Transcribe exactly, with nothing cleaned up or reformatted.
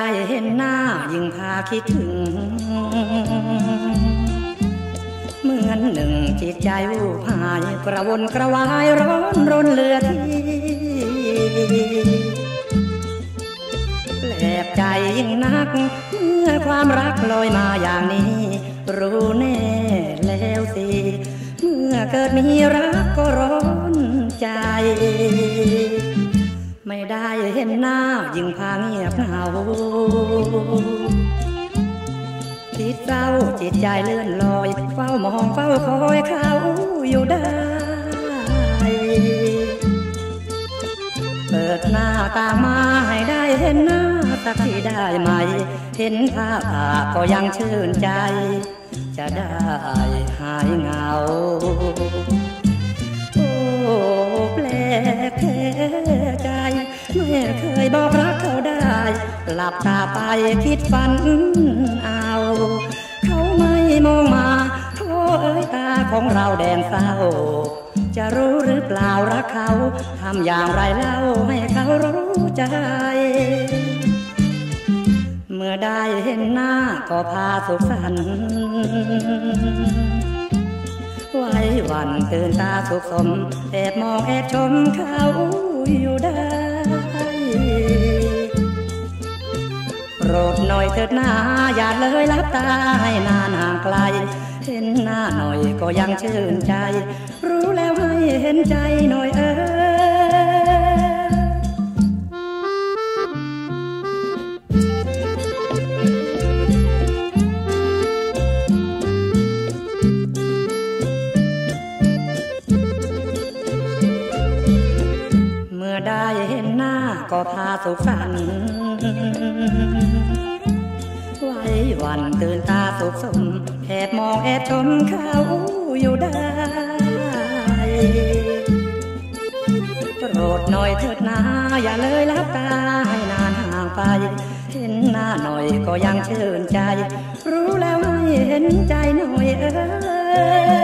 ได้เห็นหน้ายิ่งพาคิดถึงเหมือนหนึ่งจิตใจวูบหายกระวนกระวายร้อนรนเลือดแปลกใจยิ่งนักเมื่อความรักลอยมาอย่างนี้รู้แน่แล้วสิเมื่อเกิดมีรักก็ร้อนใจไม่ได้เห็นหน้ายิ่งพาเงียบเหงาจิตเศร้าจิตใจเลื่อนลอยเฝ้ามองเฝ้าคอยเขาอยู่ได้เปิดหน้าต่างมาให้ได้เห็นหน้าสักทีได้ไหมเห็นภาพก็ยังชื่นใจจะได้หายเหงาโอ้แปลกแท้ใจไม่เคยบอกรักเขาได้หลับตาไปคิดฝันเอาเขาไม่มองมาโธ่เอ้ยตาของเราแดงเศร้าจะรู้หรือเปล่ารักเขาทำอย่างไรเล่าให้เขารู้ใจเมื่อได้เห็นหน้าก็พาสุขสันต์ไว้วันตื่นตาสุขสมแอบมองแอบชมเขาอยู่ได้โปรดหน่อยเถิดหน้าอย่าเลยลับตาให้นานห่างไกลเห็นหน้าหน่อยก็ยังชื่นใจรู้แล้วให้เห็นใจหน่อยเออเมื่อได้เห็นหน้าก็พาสุขสันต์ไว้วันตื่นตาสุขสมแอบมองแอบชมเขาอยู่ได้โปรดหน่อยเถิดนะอย่าเลยลับตาให้นานห่างไปเห็นหน้าหน่อยก็ยังชื่นใจรู้แล้วให้เห็นใจหน่อยเออ